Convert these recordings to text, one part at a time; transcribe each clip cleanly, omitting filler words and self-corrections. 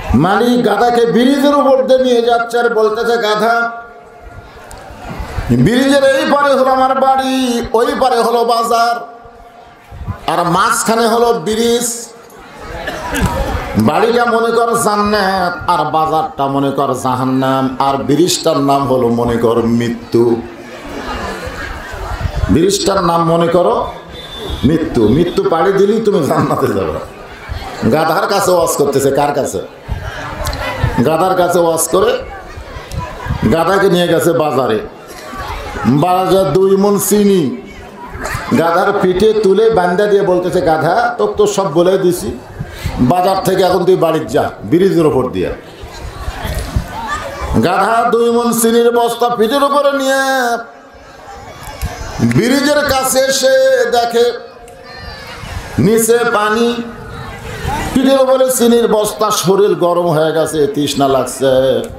মালিক গাধাকে ব্রিজের উপর দিয়ে নিয়ে যাচ্ছে আর বলতেছে, গাধা ব্রিজের এই পারে হলো আমার বাড়ি, ওই পারে হলো বাজার, আর মাঝখানে হলো ব্রিজ। বাড়িটা মনে কর জান্নাত, আর বাজারটা মনে কর জাহান্নাম, আর ব্রিজটার নাম হলো মনে কর মৃত্যু। ব্রিজটার নাম মনে করো মৃত্যু। মৃত্যু পাড়ি দিলেই তুমি জান্নাতে যাবে। গাধার কাছে ওয়াজ করতেছে, কার কাছে? গাধার কাছে ওয়াজ করে গাধাকে নিয়ে গেছে বাজারে। বাজার 2 মণ চিনি গাধার পিঠে তুলে বান্দা দিয়ে বলতেছে, গাধা তোকে তো সব বলে দিছি, বাজার থেকে এখন তুই বাড়ির যা ব্রিজের উপর দিয়ে। গাধা 2 মণ চিনির বস্তা পিঠের উপরে নিয়ে ব্রিজের কাছে এসে দেখে নিচে পানি, পিঠের উপরে চিনির বস্তা, শরীর গরম হয়ে গেছে, তৃষ্ণা লাগছে।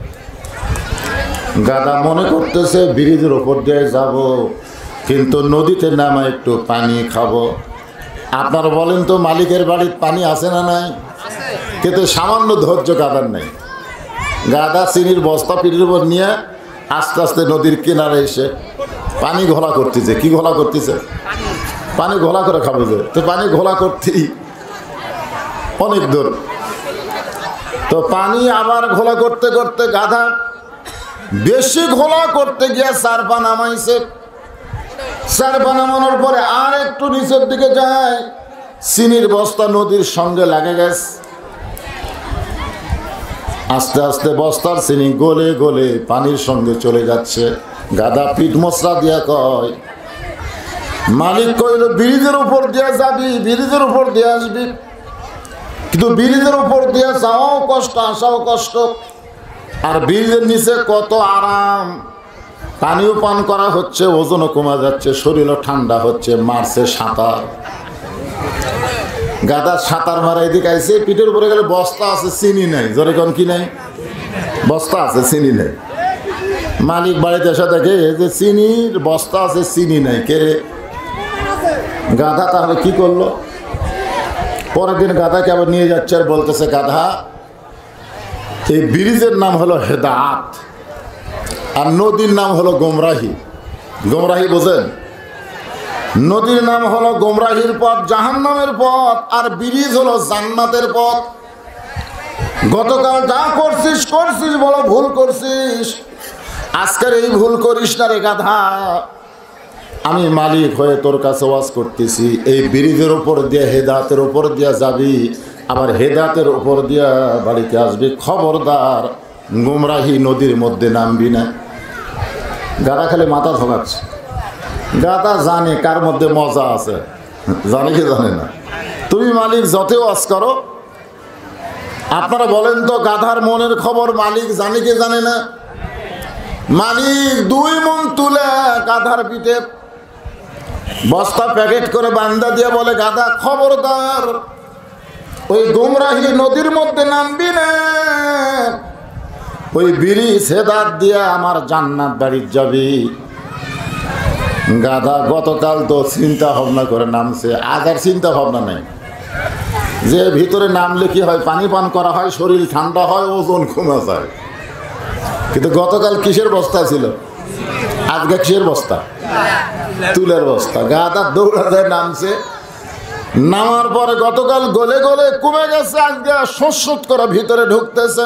গাধা মনে করতেছে ব্রিজের উপর দিয়ে যাব, কিন্তু নদীতে নামা একটু পানি খাবো। আপনারা বলেন তো মালিকের বাড়ির পানি আছে না নাই? কিন্তু সামান্য ধৈর্য গাধার নাই। গাধা চিনির বস্তা পিঠের উপর নিয়ে আস্তে আস্তে নদীর কিনারে এসে পানি ঘোলা করতেছে। কি ঘোলা করতেছে? পানি ঘোলা করে খাবে যে, তো পানি ঘোলা করতেই অনেক দূর। তো পানি আবার ঘোলা করতে করতে গাধা বেশি ঘোলা করতে গিয়ে 4 পা নামাইছে। 4 পা নামানোর পরে আর একটু নিচের দিকে যায়, চিনির বস্তা নদীর সঙ্গে লাগে গেছে। আস্তে আস্তে বস্তার চিনি গলে গলে পানির সঙ্গে চলে যাচ্ছে। গাধা পিঠ মশলা দিয়া কয়, মালিক কইল ব্রিজের উপর দিয়ে যাবি, ব্রিজের উপর দিয়ে আসবি, কিন্তু ব্রিজের উপর দিয়ে যাওয়াও কষ্ট, আসাও কষ্ট। আর ব্রিজের নিচে কত আরাম, পানিও পান করা হচ্ছে, ওজনও কমা যাচ্ছে, শরীরও ঠান্ডা হচ্ছে, মারছে সাঁতার। গাধা সাঁতার মারা এদিকে আইসে, পিঠের উপরে গেলে বস্তা আছে, চিনি নাই। জোরে কোন কি নাই? বস্তা আছে, চিনি নাই। মালিক বাড়িতে এসে দেখে যে চিনির বস্তা আছে, চিনি নাই। কে রে? গাধা তাহলে কি করলো? পরের দিন গাধাকে আবার নিয়ে যাচ্ছে আর বলতেছে, গাধা এই ব্রিজের নাম হলো হেদাত, আর নদীর নাম হলো গোমরাহি। গোমরাহি বোঝেন? নদীর নাম হলো গোমরাহির পথ, জাহান্নামের পথ, আর ব্রিজ হলো জান্নাতের পথ। গতকাল যা করছিস করছিস, বলো ভুল করছিস, আজকের এই ভুল করিস না রে গাধা। আমি মালিক হয়ে তোর কাছে ওয়াজ করতেছি, এই ব্রিজের উপর দিয়ে হেদাতের উপর দিয়ে যাবি, আবার হেদাতের উপর দিয়ে বাড়িতে আসবি। খবরদার গোমরাহি নদীর মধ্যে নামবি না। গাধা খালি মাথা ধোকাচ্ছে। গাধা জানে কার মধ্যে মজা আছে, জানে কি জানে না। তুমি মালিক যত ওয়াজ করো, আপনারা বলেন তো গাধার মনের খবর মালিক জানে কি জানে না? মালিক 2 মণ তুলে গাধার পিঠে বস্তা প্যাকেট করে বান্দা দিয়ে বলে, গাধা খবরদার ওই গোমরাহি নদীর মধ্যে নামবি না, ওই ব্রিজ হেদাত দিয়ে আমার জান্নাত বাড়ির যাবি। গাধা গতকাল তো চিন্তা ভাবনা করে নামছে, আজ আর চিন্তা ভাবনা নেই। যে ভিতরে নামলে কি হয়? পানি পান করা হয়, শরীর ঠান্ডা হয়, ওজন কমে যায়। কিন্তু গতকাল কিসের বস্তা ছিল, আজকে কিসের বস্তা? তুলের বস্তা। গাধা দৌড়া যায় নামছে, নামার পরে গতকাল গলে গলে কমে গেছে, আজকে শোষত করে ভিতরে ঢুকতেছে।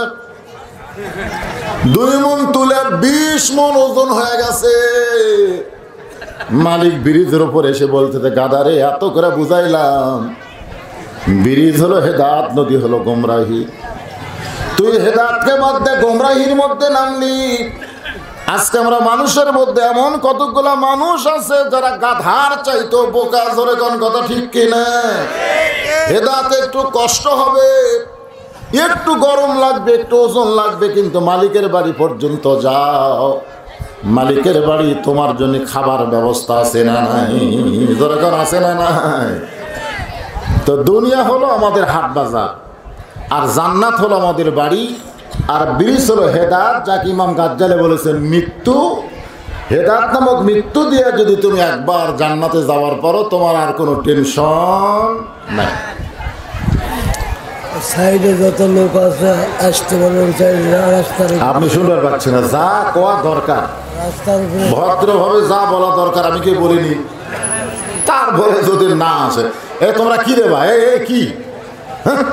2 মণ তুলে 20 মণ ওজন হয়ে গেছে। মালিক ব্রিজের উপর এসে বলতেছে, গাধারে এত করে বুঝাইলাম, ব্রিজ হলো হেদাত, নদী হলো গোমরাহি, তুই হেদাতকে বাদ দে গোমরাহির মধ্যে নামলি। আজকে আমরা মানুষের মধ্যে এমন কতগুলা মানুষ আছে যারা গাধার চাইতো বোকা। ধরে কোন কথা ঠিক কিনা? হেদাতে একটু কষ্ট হবে, একটু গরম লাগবে, একটু ওজন লাগবে, কিন্তু মালিকের বাড়ি পর্যন্ত যাও, মালিকের বাড়ি তোমার জন্য খাবার ব্যবস্থা আছে না নাই? ধরে কোন আছে না নাই? তো দুনিয়া হলো আমাদের হাট বাজার, আর জান্নাত হলো আমাদের বাড়ি, আর ব্রিজ হলো হেদাত, যাকে ইমাম গাজ্জালি বলেছেন মৃত্যু। হেদাত নামক মৃত্যু দিয়ে যদি তুমি একবার জান্নাতে যাওয়ার পরও তোমার আর কোনো টেনশন নাই। সাইডে যত লোক আছে আসতে পারবেন, রাস্তার আপনি শুনতে পাচ্ছেন না, যা কোয়া দরকার রাস্তার উপরে ভদ্রভাবে যা বলা দরকার আমি কি বলিনি, তারপরে যদি না আসে এ তোমরা কি রে ভাই, এ কি হ্যাঁ?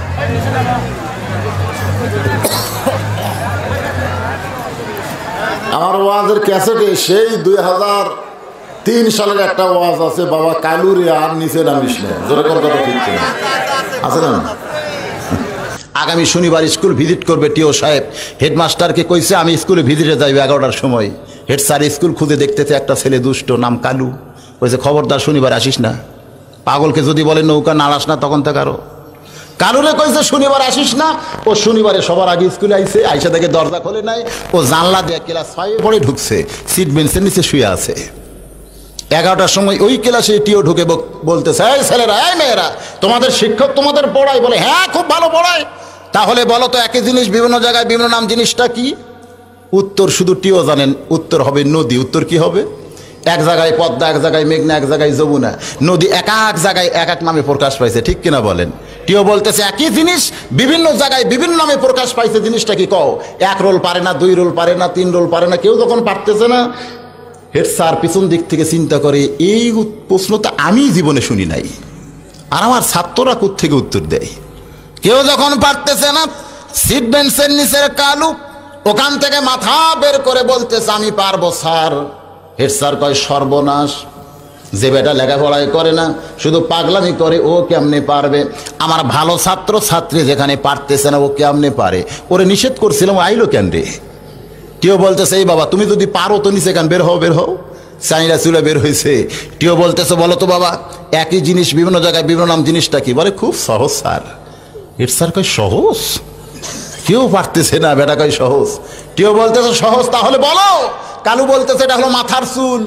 আমার ওয়াজের ক্যাসেটে সেই 2003 সালের একটা ওয়াজ আছে, বাবা কালুরে আর নিচে নামিস না, যেরকম কথা ঠিক ছিল আছে না। আগামী শনিবার স্কুল ভিজিট করবে টিও সাহেব, হেডমাস্টারকে কইছে আমি স্কুলে ভিজিটে যাইবে 11টার সময়। হেড স্যার স্কুল খুঁজে দেখতেছে একটা ছেলে দুষ্ট নাম কালু, কইছে খবরদার শনিবার আসিস না, পাগলকে যদি বলে নৌকা নাড়াস না তখন থেকে আরো। কালুরে কইছে শনিবার আসিস না, ও শনিবারে সবার আগে স্কুলে আইছে, আইসা দেখে দরজা খোলে নাই, ও জানলা দিয়ে ক্লাস 5 পড়ে ঢুকছে, সিট বেঞ্চের নিচে শুয়ে আছে। 11টার সময় ওই ক্লাসে টিও ঢুকে বলতেছে, এই ছেলেরা এই মেয়েরা তোমাদের শিক্ষক তোমাদের পড়ায়? বলে হ্যাঁ খুব ভালো পড়ায়। তাহলে বলো তো একই জিনিস বিভিন্ন জায়গায় বিভিন্ন নাম, জিনিসটা কি? উত্তর শুধু টিও জানেন, উত্তর হবে নদী। উত্তর কি হবে? এক জায়গায় পদ্মা, এক জায়গায় মেঘনা, এক জায়গায় যমুনা। নদী এক এক জায়গায় এক এক নামে প্রকাশ পাইছে, ঠিক কিনা বলেন? টিও বলতেছে একই জিনিস বিভিন্ন জায়গায় বিভিন্ন নামে প্রকাশ পাইছে, জিনিসটা কি কও? 1 রোল পারে না, 2 রোল পারে না, 3 রোল পারে না, কেউ যখন পারতেছে না, হেড স্যার পিছন দিক থেকে চিন্তা করে এই প্রশ্ন তো আমি জীবনে শুনি নাই, আর আমার ছাত্ররা কোত্থেকে উত্তর দেয়? কেউ যখন পারতেছে না, সিট বেঞ্চের নিচের কালু ওখান থেকে মাথা বের করে বলতেছে আমি পারবো স্যার। হেড স্যার কয় সর্বনাশ, যে বেটা লেখাপড়াই করে না শুধু পাগলামি করে, ও কেমনে পারবে? আমার ভালো ছাত্র ছাত্রী যেখানে পারতেছে না ও কেমনে পারে? ওরে নিষেধ করছিলাম, আইলো কেন রে? টিও বলতেছে এই বাবা তুমি যদি পারো তো নিচে কেন, বের হও বের হও। চাইরা চুলে বের হয়েছে। টিও বলতেছে বলো তো বাবা একই জিনিস বিভিন্ন জায়গায় বিভিন্ন নাম, জিনিসটা কি? বলে খুব সহজ স্যার। হেড স্যার কয় সহজ? কেউ পারতেছে না, বেটা কয় সহজ। টিও বলতেছে সহজ, তাহলে বলো। কালু বলতেছে এটা হলো মাথার চুল।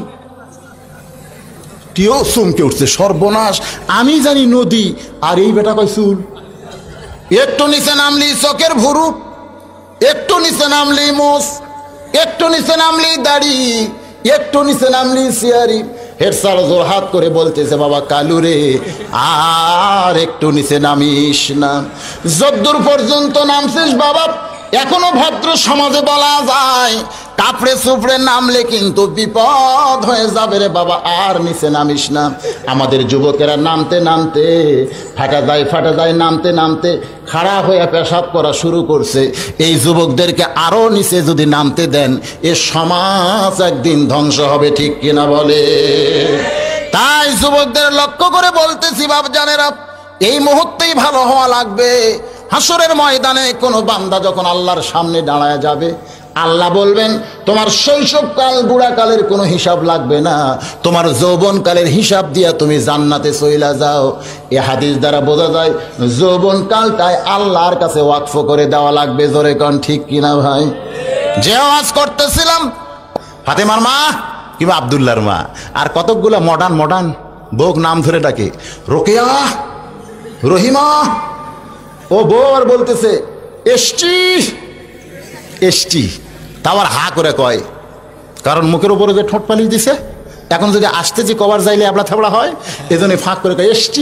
টিও চমকে উঠছে, সর্বনাশ, আমি জানি নদী আর এই বেটা কয় চুল। একটু নিচে নামলি চোখের ভুরু, একটু নিচে নামলি মোষ, একটু নিচে নামলি দাড়ি, একটু নিচে নামলি সিয়ারি। হেড স্যার জোর হাত করে বলতেছে বাবা কালু রে আর একটু নিচে নামিস না, যদ্দূর পর্যন্ত নামছিস বাবা এখনো ভদ্র সমাজে বলা যায়, কাপড়ে সুপড়ে নামলে কিন্তু বিপদ হয়ে যাবে রে বাবা, আর নিচে নামিস না। আমাদের যুবকেরা নামতে নামতে ফাটা যায়, নামতে নামতে খাড়া হয়ে পেশাব করা শুরু করছে। এই যুবকদেরকে আরো নিচে যদি নামতে দেন এ সমাজ একদিন ধ্বংস হবে, ঠিক কিনা বলে? তাই যুবকদের লক্ষ্য করে বলতেছি বাপজানেরা, এই মুহূর্তেই ভালো হওয়া লাগবে। হাসরের ময়দানে কোনো বান্দা যখন আল্লাহর সামনে দাঁড়ায় যাবে, আল্লাহ বলবেন তোমার শৈশবকাল বুড়াকালের কোনো হিসাব লাগবে না, তোমার যৌবনকালের হিসাব দিয়া তুমি জান্নাতে চইলা যাও। এ হাদিস দ্বারা বোঝা যায় যৌবনকালটাই আল্লাহর কাছে ওয়াকফ করে দেওয়া লাগবে। জোরে কোন ঠিক কিনা ভাই? যে ওয়াজ করতেছিলাম ফাতেমার মা কিংবা আব্দুল্লাহর মা, আর কতকগুলা মডার্ন বউক নাম ধরে ডাকে, রোকেয়া, রহিমা, ও বউ আর বলতেছে এসটি এসটি, তা আবার হা করে কয়, কারণ মুখের উপরে যে ঠোঁট পালিশ দিছে, এখন যদি আসতে যে কবার যাইলে এবড়া থাবড়া হয়, এজন্য ফাঁক করে কয় এসটি।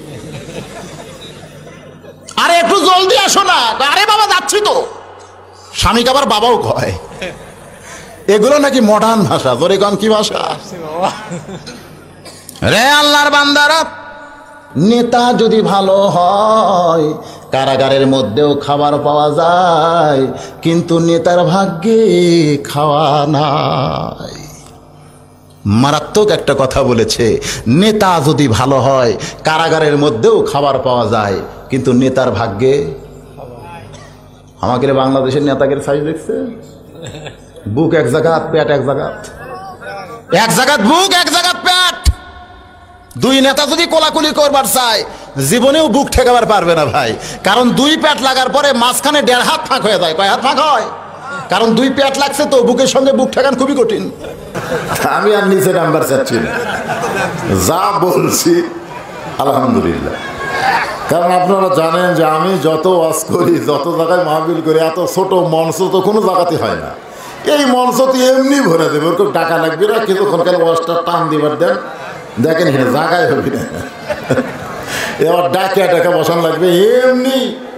আরে একটু জলদি আসো না, আরে বাবা যাচ্ছি তো। স্বামীকে আবার বাবাও কয়। এগুলো নাকি মডার্ন ভাষা। তোর এখন কি ভাষা রে আল্লাহর বান্দারা? নেতা যদি ভালো হয় কারাগারের মধ্যেও খাবার পাওয়া যায়, কিন্তু নেতার ভাগ্যে খাওয়া নাই। মারাত্মক একটা কথা বলেছে, নেতা যদি ভালো হয় কারাগারের মধ্যেও খাবার পাওয়া যায়, কিন্তু নেতার ভাগ্যে। আমাকে বাংলাদেশের নেতাকে সাইজ দেখছে, বুক এক জায়গাত, পেট এক জায়গাত, এক জায়গাত বুক এক জায়গাত পেট। দুই নেতা যদি কোলাকুলি করবার চায় জীবনেও বুক ঠেকাবার পারবে না ভাই, কারণ দুই পেট লাগার পরে মাঝখানে 1.5 হাত ফাঁক হয়ে যায়। কয় হাত ফাঁক হয়? কারণ দুই পেট লাগছে তো, বুকের সঙ্গে বুক ঠেকান খুবই কঠিন। আমি আর নিচে নাম্বার চাচ্ছি না, যা বলছি আলহামদুলিল্লাহ। কারণ আপনারা জানেন যে আমি যত ওয়াজ করি, যত জায়গায় মাহফিল করি, এত ছোট মঞ্চ তো কোনো জায়গাতে হয় না। এই মঞ্চ তো এমনি ভরে দেবে, ওরকম টাকা লাগবে না, কিছুক্ষণ কেন ওয়াজটা টান দিবার দেন, দেখেন এখানে জায়গায় হবে না। এবার ডাকে বসান লাগবে এমনি